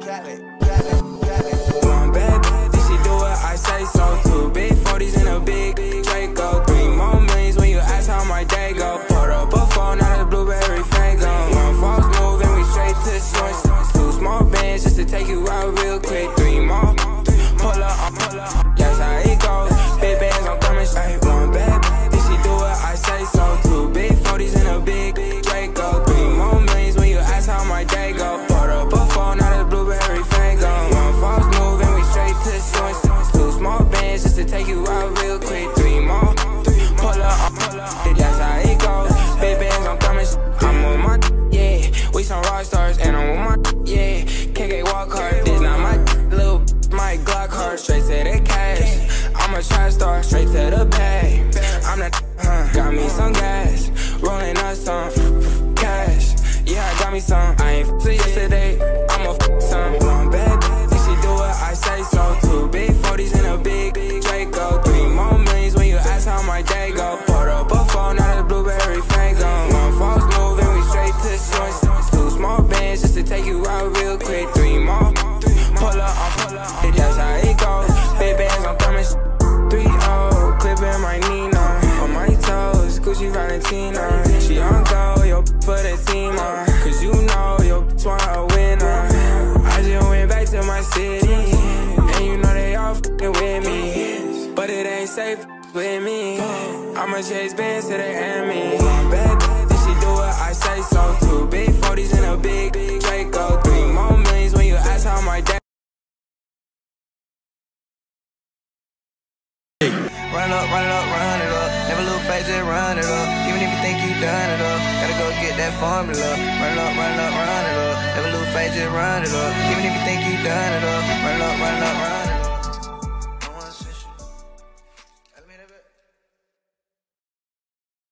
One bad bitch, she do what I say so. 2 big 40s and a big Draco. 3 more millions when you ask how my day go. Poured up a phone, not a blueberry fango. One false move and we straight to the joints. 2 small bands just to take you out real quick. 3 more, pull up, that's how it goes. Big bands, I'm coming straight. One bad bitch, she do what I say so. 2 big 40s and a big Draco. 3 more millions when you ask how my day go. Poured up a phone, not a blueberry fango. One false move and we straight to the joints. 2 small bands just to take you out real quick. 3 more, pull up, that's how it goes. Big bands, I'm coming. I'm on my, yeah. We some rock stars and I'm on my, yeah. KK walk hard, this not my little, my Glock hard. Straight to the cash. I'm a trap star, straight to the bag. I'm the, got me some gas, rolling up some cash. Yeah, I got me some. I ain't to yesterday, I'ma some. One bad bitch, she do what I say so. 2 big 40s and a big Draco. 3 more millions when you ask how my day go. Poured up a phone, not a blueberry fango. One false move and we straight to the joints. 2 small bands just to take you out real quick. 3 more, pull up, that's how it goes. Big bands, I'm coming. 3-0, clipping my Nina. On my toes, Gucci Valentina. She on go, yo, for the team, cause you know, yo, want a winner. I just went back to my city, and you know they all f***ing with me. But it ain't safe with me. I'ma chase bands to the enemy. Bad bitch, she do what I say so. 2 big 40s and a big Draco. 3 more millions when you ask how my day. Run it up, run it up, run it up. Never lose faith, just run it up. Even if you think you done it up, gotta go get that formula. Run it up, run it up, run it up. Never lose faith, just run it up. Even if you think you done it up, run it up, run it up, run it up.